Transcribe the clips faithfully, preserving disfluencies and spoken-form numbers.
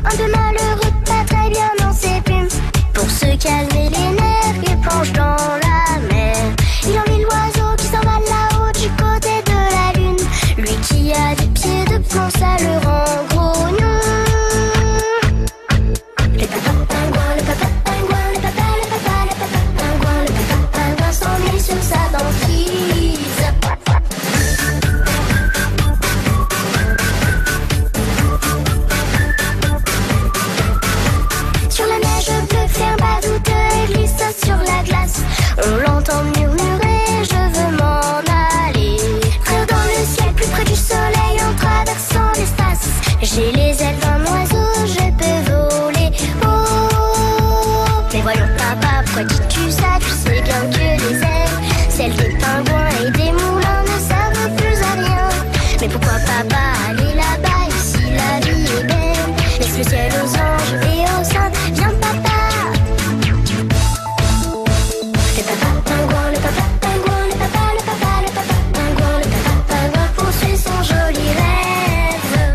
Un peu malheureux, pas très bien dans ses plumes. Pour se calmer les nerfs, il plonge dans la mer. Il envie l'oiseau qui s'en va là-haut du côté de la lune. Lui qui a des pieds de plomb, ça le rend grognon. Le papa pingouin, le papa pingouin, le papa, le papa, le papa pingouin, le papa pingouin s'ennuie sur sa banquise. Sur la neige bleue, fait un pas douteux et glisse sur la glace. On l'entend murmurer, je veux m'en aller. Très haut dans le ciel, plus près du soleil, en traversant l'espace. J'ai les ailes d'un oiseau, je peux voler. Oh, mais voyons papa, pourquoi dis-tu ça? Tu sais bien que les ailes, celles des pingouins et des moulins, ne servent plus à rien. Mais pourquoi papa aller là-bas, ici la vie est belle? Laisse le ciel aux anges et aux saints, viens papa. Le papa pingouin, le papa pingouin, le papa, le papa, le papa pingouin, le papa pingouin poursuit son joli rêve.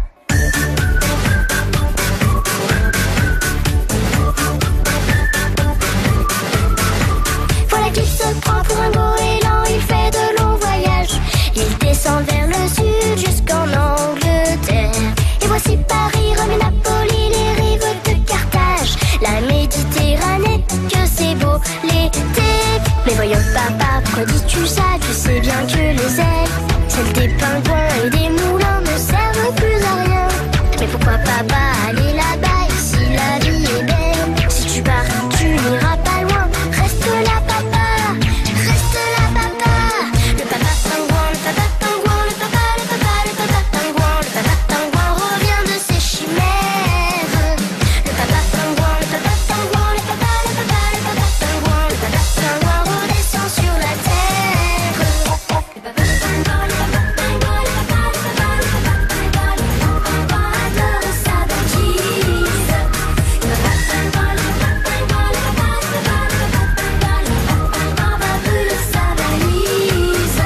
Voilà qu'il se prend pour un goéland, il fait de longs voyages. Il descend vers le sud jusqu'en Angleterre. Et voici Paris, Rome et Napoli, les rives de Carthage. La Méditerranée, que c'est beau l'été. Mais voyons papa, pourquoi dis-tu ça? Tu sais bien que les ailes, celles des pingouins et des moulins, ne servent plus à rien. Mais pourquoi papa aller là-bas, ici la vie est belle? Si tu pars, tu n'iras pas loin, reste là papa, reste là papa. Le papa pingouin, le papa pingouin, le papa, le papa, le papa pingouin, le papa pingouin revient de ses chimères. Le papa pingouin, le papa pingouin, le papa, le papa, le papa pingouin, le papa pingouin redescend sur la terre. Le papa pingouin, le papa pingouin, le papa, le papa, le papa pingouin, le papa pingouin adore sa banquise. Le papa pingouin, le papa pingouin, le papa, le papa, le papa pingouin, le papa pingouin va brûler sa valise.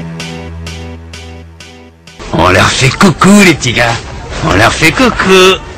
On leur fait coucou les petits gars. On leur fait coucou.